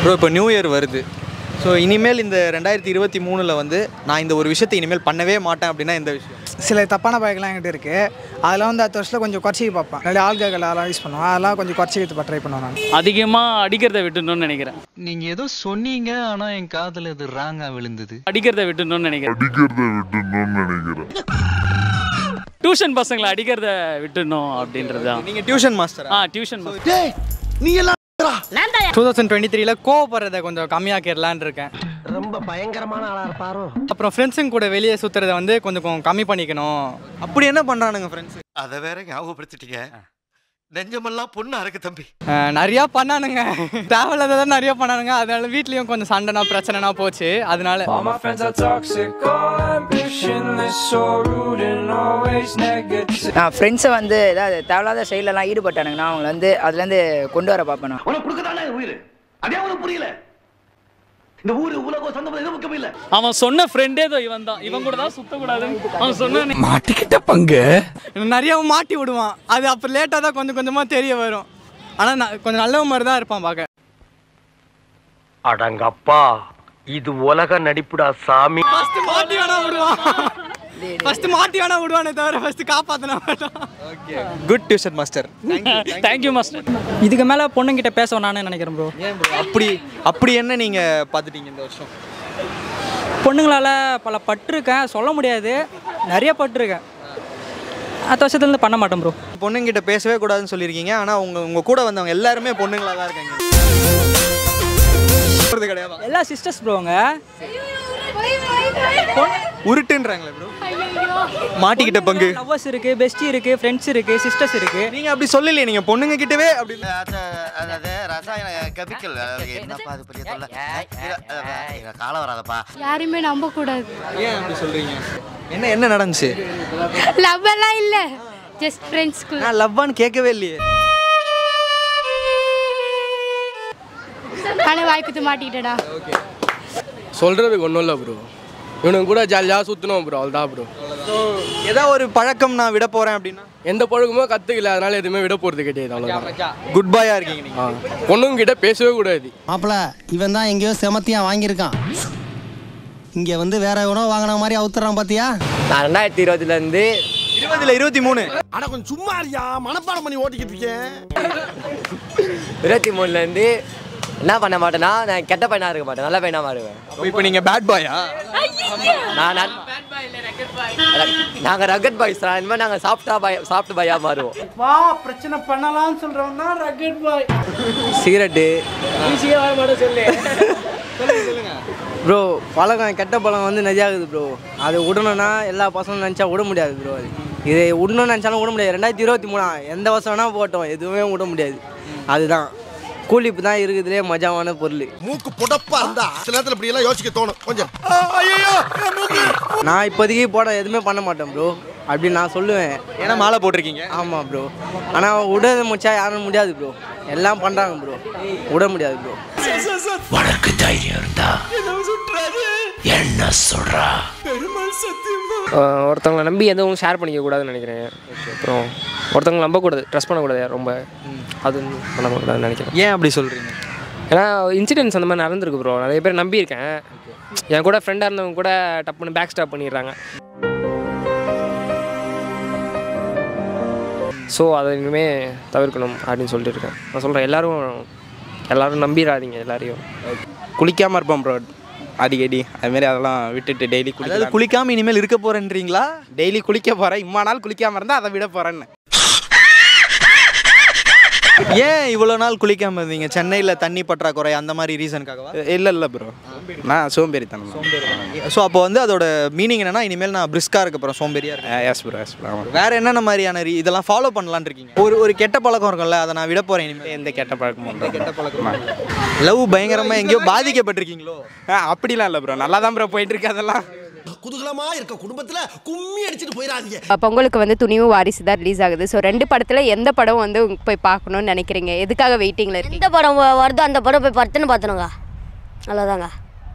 Bro இப்போ new year வருது. So இனிமேல் இந்த 2023 வந்து நான் இந்த ஒரு விஷயத்தை இனிமேல் பண்ணவே மாட்டேன் அப்படின்னா எந்த விஷயம்? சில தப்பான பழக்கெல்லாம் என்கிட்ட இருக்குது. அதெல்லாம் வந்து அடுத்த வருஷத்தில் கொஞ்சம் குறைச்சி பார்ப்பேன். நிறைய ஆல்கஹால் அதெல்லாம் யூஸ் பண்ணுவோம். அதெல்லாம் கொஞ்சம் குறைச்சிக்கிறதுக்கு ட்ரை பண்ணுவேன். நான் அதிகமாக அடிக்கிறத விட்டுணும்னு நினைக்கிறேன். நீங்கள் ஏதோ சொன்னீங்க, ஆனால் என் காதில் அது ராங்காக விழுந்தது. அடிக்கிறத விட்டுணும்னு நினைக்கிறேன். டியூஷன் பசங்களை அடிக்கிறத விட்டுணும் அப்படின்றது தான். நீங்கள் டியூஷன் மாஸ்டரா? Tuition master. நீ எல்லாம் 2023 கோவப்படுறதை கொஞ்சம் கம்மியாக்கிடலான்னு இருக்கேன். ரொம்ப பயங்கரமான ஆளா இருப்பாரோ. அப்புறம் ஃப்ரெண்ட்ஸுங்க கூட வெளியே சுற்றுறதை வந்து கொஞ்சம் கம்மி பண்ணிக்கணும். அப்படி என்ன பண்ணுறானுங்க ஃப்ரெண்ட்ஸு? அதை வேற ஞாபகப்படுத்திட்டீங்க. நெஞ்சமெல்லாம் பொண்ணு அறக்கு தம்பி. நிறையா பண்ணானுங்க, தேவையில்லாதான் நிறையா பண்ணானுங்க. அதனால வீட்லேயும் கொஞ்சம் சண்டைனா பிரச்சனைனா போச்சு. அதனால ஃப்ரெண்ட்ஸை வந்து ஏதாவது தேவையில்லாத செயலெல்லாம் ஈடுபட்டானுங்கன்னா அவங்களை வந்து அதுலேருந்து கொண்டு வர பார்ப்பேன். நான் உனக்கு கொடுக்கதானே உயிர், அதே உனக்கு புரியல. இந்த ஊரு உலகம் சொந்தம் எதுவும் முக்கியம் இல்ல. அவன் சொன்ன ஃப்ரெண்டே இவன் தான். இவன் கூட தான் சுத்தக்கூடாது அவன் சொன்ன. மாட்டிக்கிட்ட பங்கு நிறைய மாட்டி விடுவான். அது அப்புறம் லேட்டாக தான் கொஞ்சம் கொஞ்சமாக தெரிய வரும். ஆனால் கொஞ்சம் நல்ல மாதிரி தான் இருப்பான் பார்க்க. அடங்கப்பா, இது உலக நடிப்புடா சாமி. மாட்டி வேணா விடுவான். தவிர ஃபர்ஸ்ட் காப்பாற்றினா மாட்டான். Okay, good tuition master. Thank you master. இதுக்கு மேலே பொண்ணுங்கிட்ட பேச நானே நினைக்கிறேன் ப்ரோ. ஏன் ப்ரோ அப்படி என்ன நீங்கள் பார்த்துட்டீங்க இந்த வருஷம்? பொண்ணுங்களால் பல பட்டிருக்கேன், சொல்ல முடியாது, நிறைய பட்டிருக்கேன். அடுத்த வருஷத்துலேருந்து பண்ண மாட்டேன் ப்ரோ. பொண்ணுங்கிட்ட பேசவே கூடாதுன்னு சொல்லியிருக்கீங்க. ஆனால் உங்கள் கூட வந்தவங்க எல்லாருமே பொண்ணுங்களாக தான் இருக்காங்க. கிடையாது, எல்லா சிஸ்டர்ஸ் ப்ரோங்க. உருட்டுன்றாங்களே ப்ரோ. மாட்டிக்கிட்ட பங்கு. லவ்வர்ஸ் இருக்கு, பெஸ்டி இருக்கு, ஃப்ரெண்ட்ஸ் இருக்கு, சிஸ்டர்ஸ் இருக்கு. நீங்க அப்படி சொல்லலையே, நீங்க பொண்ணுங்க கிட்டவே அப்படி. அதாவது ரசாயன கெமிக்கல் என்னப்பா அது பெரிய தொல்லை. காலம் வராதப்பா. யாரையுமே நம்ப கூடாது. ஏன் அப்படி சொல்றீங்க? என்ன நடந்துச்சு? லவ் எல்லாம் இல்ல, ஜஸ்ட் ஃப்ரெண்ட்ஸ். நான் லவ்வான்னு கேட்கவே இல்லையே. ஆனா வாய்க்குத்து மாட்டிக்கிட்டடா. சொல்றதுக்கு ஒன்றும் இல்லை ப்ரோ. இவனுங்க கூட ஜாலியாக சுற்றணும் ப்ரோ, அவ்வளோதான் ப்ரோ. ஏதாவது ஒரு பழக்கம் நான் விட போகிறேன் அப்படின்னா? எந்த பழக்கமோ கற்றுக்கல, அதனால எதுவுமே விட போகிறது கிடையாது. அவ்வளோதான். குட் பாயா இருக்கீங்க நீங்கள். பொண்ணுங்க கிட்ட பேசவே கூடாது. மாப்பிள்ள, இவன் தான் எங்கேயோ செமத்தியா வாங்கியிருக்கான். இங்கே வந்து வேற எவனோ வாங்கின மாதிரி அவுத்துறான் பார்த்தியா? நான் 2020 23. ஆனால் கொஞ்சம் சும்மா இருக்கியா, மனப்பாடம் பண்ணி ஓட்டிக்கிட்டு இருக்கேன். 23 என்ன பண்ண மாட்டேன்னா, நான் கெட்ட பையனாக இருக்க மாட்டேன், நல்ல பையனாக மாறுவேன். இப்போ நீங்கள் பேட் பாயா? நாங்கள் ரகட் பாய்ஸ் தான். இனிமேல் நாங்கள் சாஃப்ட் பாயாக மாறுவோம். வா, பிரச்சனை பண்ணலாம்னு சொல்கிறவங்க ரகட் பாய். சிகரெட்டு ஈஸியாக வர மாட்டேன் சொல்லு. ப்ரோ, பழக்கம் கெட்ட பழக்கம் வந்து நிறையா இருக்குது ப்ரோ. அது விடணும்னா எல்லா பசங்களும் நினச்சா விட முடியாது ப்ரோ. அது இதை விடணும்னு நினச்சாலும் விட முடியாது. 2023 எந்த வருஷம் வேணால் போட்டோம், எதுவுமே விட முடியாது. அதுதான் கூலிப்பு தான் இருக்குதுலேயே மஜாவான பொருள். மூக்கு புடப்பா இருந்தா சில நேரத்தில் இப்படி எல்லாம் யோசிக்க தோணும் கொஞ்சம். நான் இப்போதைக்கு போட எதுவுமே பண்ண மாட்டேன் ப்ரோ, அப்படின்னு நான் சொல்லுவேன். ஏன்னா மாலை போட்டிருக்கீங்க. ஆமாம் ப்ரோ. ஆனால் விட முடிச்சா யாரும் முடியாது ப்ரோ. எல்லாம் பண்ணுறாங்க ப்ரோ, விட முடியாது ப்ரோ. உனக்கு தைரியம் இருந்தா என்ன சொல்றா? ஒருத்தவங்களை நம்பி எதுவும் ஷேர் பண்ணிக்க கூடாதுன்னு நினைக்கிறேன். அப்புறம் ஒருத்தவங்களை நம்பக்கூடாது, ட்ரஸ்ட் பண்ணக்கூடாது ரொம்ப. அது பண்ணக்கூடாதுன்னு நினைக்கிறேன். ஏன் அப்படி சொல்கிறீங்க? ஏன்னா இன்சிடென்ட்ஸ் அந்த மாதிரி நடந்திருக்கு ப்ரோ. நிறைய பேர் நம்பியிருக்கேன். என் கூட ஃப்ரெண்டாக இருந்தவங்க கூட டப்புன்னு பேக் ஸ்டாப் பண்ணிடுறாங்க. ஸோ அதை இனிமேல் தவிர்க்கணும் அப்படின்னு சொல்லிட்டு இருக்கேன். நான் சொல்கிறேன், எல்லோரும் நம்பிடாதீங்க எல்லாரையும். குளிக்காமல் இருப்போம் ப்ரோ அடிக்கடி. அதுமாரி அதெல்லாம் விட்டுட்டு டெய்லி குளிக்காமல் இனிமேல் இருக்க போகிறேன்றீங்களா? டெய்லி குளிக்க போகிறேன். இம்மா நாள் குளிக்காமல் இருந்தால் அதை விட போகிறேன்னு. ஏன் இவ்வளோ நாள் குளிக்காமல் இருந்தீங்க? சென்னையில் தண்ணி பற்றாக்குறை அந்த மாதிரி ரீசனுக்காகவா? இல்லை ப்ரோ, நான் சோம்பேறித்தனம். ஸோ அப்போ வந்து அதோட மீனிங் என்னன்னா, இனிமேல் நான் பிரிஸ்காக இருக்க போகிறேன், சோம்பேறியாக இருக்கேன். Yes bro, yes bro. வேற என்னென்ன மாதிரியான இதெல்லாம் ஃபாலோ பண்ணலான்னு இருக்கீங்க? ஒரு கெட்ட பழக்கம் இருக்கும்ல, அதை நான் விட போகிறேன் இனிமேல். எந்த கெட்ட பழக்கமும் கெட்ட பழக்கம். லவ் பயங்கரமாக எங்கேயோ பாதிக்கப்பட்டிருக்கீங்களோ? அப்படிலாம் இல்லை ப்ரோ, நல்லா தான் ப்ரோ போயிட்டு இருக்கு. அதெல்லாம் குதூகலமா இருக்க குடும்பத்துல கும்மி அடிச்சிட்டு போயிடாதீங்க. பொங்கலுக்கு வந்து துணிவு வாரிசு தான் ரிலீஸ் ஆகுது. ஸோ 2 படத்துல எந்த படம் வந்து போய் பார்க்கணும்னு நினைக்கிறீங்க? எதுக்காக வெயிட்டிங்ல இருக்கு? எந்த படம் வருதோ அந்த படம் போய் படுத்துன்னு பார்த்துனுங்க, அவ்வளோதாங்க.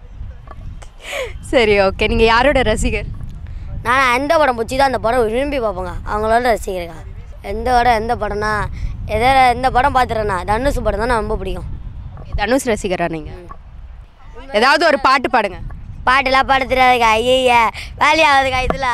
சரி, ஓகே. நீங்கள் யாரோட ரசிகர்? நான் எந்த படம் பிடிச்சி தான் அந்த படம் விரும்பி பார்ப்போங்க, அவங்களோட ரசிக்கிறேங்க. எந்த படம்னா எந்த படம் பார்த்துறேன்னா தனுஷ் படம் தான் ரொம்ப பிடிக்கும். தனுஷ் ரசிகரா நீங்கள்? ஏதாவது ஒரு பாட்டு பாடுங்க. பாட்டுலாம் பாட தெரியாதுக்கா. ஐயா வேலையாகாதுக்கா இதில்.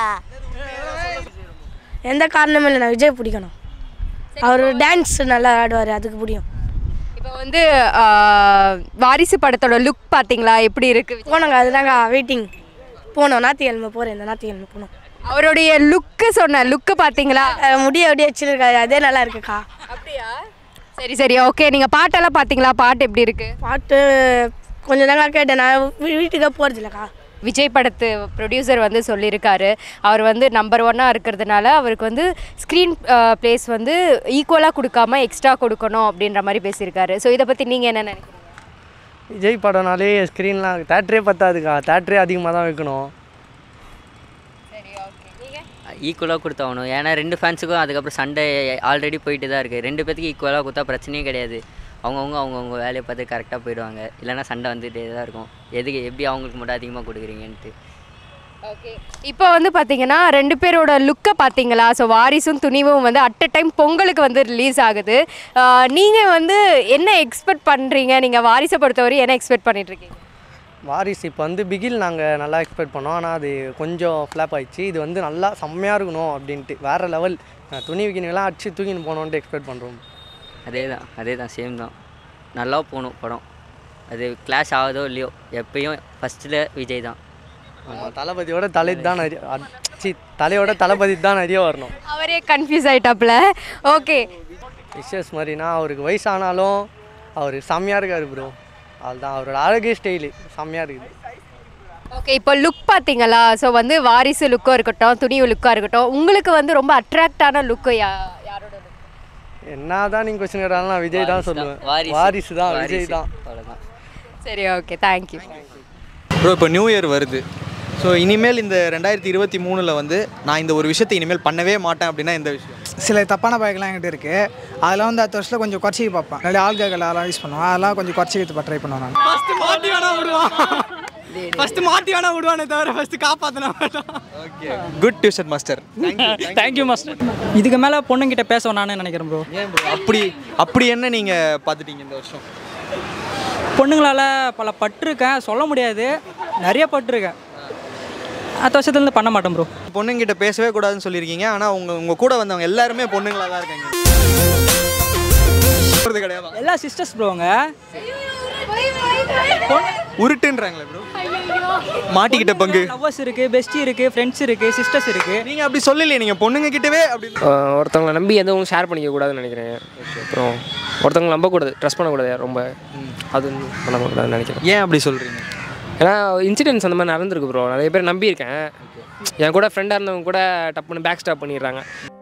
எந்த காரணமும் இல்லை, நான் விஜய் பிடிக்கணும். அவர் டான்ஸ் நல்லா ஆடுவார், அதுக்கு பிடிக்கும். இப்போ வந்து வாரிசு படத்தோட லுக் பார்த்தீங்களா எப்படி இருக்கு? போனோங்க, அதுதாங்க வெயிட்டிங். போனோம், ஞாயிற்றுக்கிழமை போகிறேன், இந்த ஞாயிற்றுக்கிழமை போனோம். அவருடைய லுக்கு பார்த்தீங்களா? முடிய வச்சிருக்காரு, அதே நல்லா இருக்குக்கா. அப்படியா? சரி சரி, ஓகே. நீங்கள் பாட்டெல்லாம் பார்த்தீங்களா? பாட்டு எப்படி இருக்கு? பாட்டு கொஞ்சம் தாங்க கேட்டேன், நான் வீட்டுக்கே போகிறது இல்லைக்கா. விஜய் படத்து ப்ரொடியூசர் வந்து சொல்லியிருக்காரு, அவர் வந்து நம்பர் 1 இருக்கிறதுனால அவருக்கு வந்து ஸ்க்ரீன் ப்ளேஸ் வந்து ஈக்குவலாக கொடுக்காம எக்ஸ்ட்ரா கொடுக்கணும் அப்படின்ற மாதிரி பேசியிருக்காரு. ஸோ இதை பற்றி நீங்கள் என்ன நினைக்கிறீங்க? விஜய் படம்னாலே ஸ்க்ரீன்லாம் தேட்டரே பத்தாதுக்கா, தேட்டரே அதிகமாக தான் வைக்கணும். ஈக்குவலாக கொடுத்தாகணும். ஏன்னா 2 ஃபேன்ஸுக்கும் அதுக்கப்புறம் சண்டை ஆல்ரெடி போயிட்டு தான் இருக்குது. 2 பேத்துக்கு ஈக்குவலாக கொடுத்தா பிரச்சனையே கிடையாது. அவங்கவுங்க வேலையை பார்த்து கரெக்டாக போயிடுவாங்க. இல்லைனா சண்டை வந்துகிட்டே தான் இருக்கும். எப்படி அவங்களுக்கு மட்டும் அதிகமாக கொடுக்குறீங்கன்ட்டு. ஓகே, இப்போ வந்து பார்த்தீங்கன்னா 2 பேரோட லுக்கை பார்த்தீங்களா? ஸோ வாரிசும் துணிவும் வந்து அட் அ டைம் பொங்கலுக்கு வந்து ரிலீஸ் ஆகுது. நீங்கள் வந்து என்ன எக்ஸ்பெக்ட் பண்ணுறீங்க? நீங்கள் வாரிசை பொறுத்தவரை என்ன எக்ஸ்பெக்ட் பண்ணிகிட்ருக்கீங்க? வாரிசு இப்போ வந்து பிகில் நாங்கள் நல்லா எக்ஸ்பெக்ட் பண்ணோம், ஆனால் அது கொஞ்சம் ஃப்ளாப் ஆகிடுச்சு. இது வந்து நல்லா செம்மையாக இருக்கணும் அப்படின்ட்டு வேறு லெவல் துணி விக்கினெல்லாம் அடிச்சு தூக்கின்னு போகணுன்ட்டு எக்ஸ்பெக்ட் பண்ணுறோம். அதே தான் சேம் தான். நல்லா போகணும் படம். அது கிளாஷ் ஆகுதோ இல்லையோ, எப்பயும் ஃபஸ்ட்டில் விஜய் தான். தளபதியோட தலையோட தளபதி தான் நிறைய வரணும். அவரே கன்ஃபியூஸ் ஆகிட்டாப்புல. ஓகே, விஷஸ் மாதிரினா அவருக்கு வயசானாலும் அவர் செம்மையாக இருக்கார் ப்ரோ. அதுதான் அவரோட அழகே ஸ்டைலு செம்மையாக இருக்குது. ஓகே, இப்போ லுக் பார்த்தீங்களா? ஸோ வந்து வாரிசு லுக்கும் இருக்கட்டும், துணிவு லுக்காக இருக்கட்டும், உங்களுக்கு வந்து ரொம்ப அட்ராக்டான லுக்கு யாரோட லுக்? என்ன தான் நீங்கள் கொஸ்டின் கேட்டாலும் நான் விஜய் தான் சொல்லுவேன். வாரிசு தான், விஜய் தான். அவ்வளோதான். சரி, ஓகே, தேங்க்யூ. ப்ரோ, இப்போ நியூ இயர் வருது. ஸோ இனிமேல் இந்த 2023 வந்து நான் இந்த ஒரு விஷயத்தை இனிமேல் பண்ணவே மாட்டேன் அப்படின்னா எந்த விஷயம்? சில தப்பான பழக்கெல்லாம் என்கிட்ட இருக்குது. அதெல்லாம் வந்து அடுத்த வருஷத்தில் கொஞ்சம் குறைச்சிக்க பார்ப்பேன். நிறைய ஆல்கஹால் அதெல்லாம் யூஸ் பண்ணுவோம், அதெல்லாம் கொஞ்சம் குறைச்சிக்க ட்ரை பண்ணுவேன் நான். ஃபஸ்ட்டு மாட்டி வேணா விடுவானே தவிர ஃபஸ்ட்டு காப்பாற்றினா. Okay, good tuition master. Thank you master. இதுக்கு மேலே பொண்ணுங்கிட்ட பேச நானே நினைக்கிறேன் ப்ரோ. ஏன் ப்ரோ அப்படி என்ன நீங்கள் பார்த்துட்டீங்க இந்த வருஷம்? பொண்ணுங்களால் பல பட்டிருக்கேன், சொல்ல முடியாது, நிறைய பட்டிருக்கேன். அடுத்த வருஷத்துலேருந்து பண்ண மாட்டேன் ப்ரோ. பொண்ணுங்கிட்ட பேசவே கூடாதுன்னு சொல்லியிருக்கீங்க, ஆனால் உங்கள் கூட வந்தவங்க எல்லாருமே பொண்ணுங்களாக தான் இருக்காங்க. கிடையாது, எல்லா சிஸ்டர்ஸ் ப்ரோங்க. உருட்டுன்றாங்களே ப்ரோ. மாட்டிக்கிட்ட பங்கு லவ்வர்ஸ் இருக்குது, பெஸ்டி இருக்குது, ஃப்ரெண்ட்ஸ் இருக்குது, சிஸ்டர்ஸ் இருக்குது. நீங்கள் அப்படி சொல்லலையே, நீங்கள் பொண்ணுங்க கிட்டவே அப்படி ஒருத்தவங்களை நம்பி எதுவும் ஷேர் பண்ணிக்க கூடாதுன்னு நினைக்கிறேன். அப்புறம் ஒருத்தவங்களை நம்பக்கூடாது, ட்ரஸ்ட் பண்ணக்கூடாது ரொம்ப. அது பண்ணக்கூடாதுன்னு நினைக்கிறேன். ஏன் அப்படி சொல்கிறீங்க? ஏன்னா இன்சிடென்ட்ஸ் அந்த மாதிரி நடந்திருக்கு ப்ரோ. நிறைய பேர் நம்பியிருக்கேன். என் கூட ஃப்ரெண்டாக இருந்தவங்க கூட டப்புன்னு பேக் ஸ்டாப் பண்ணிடுறாங்க.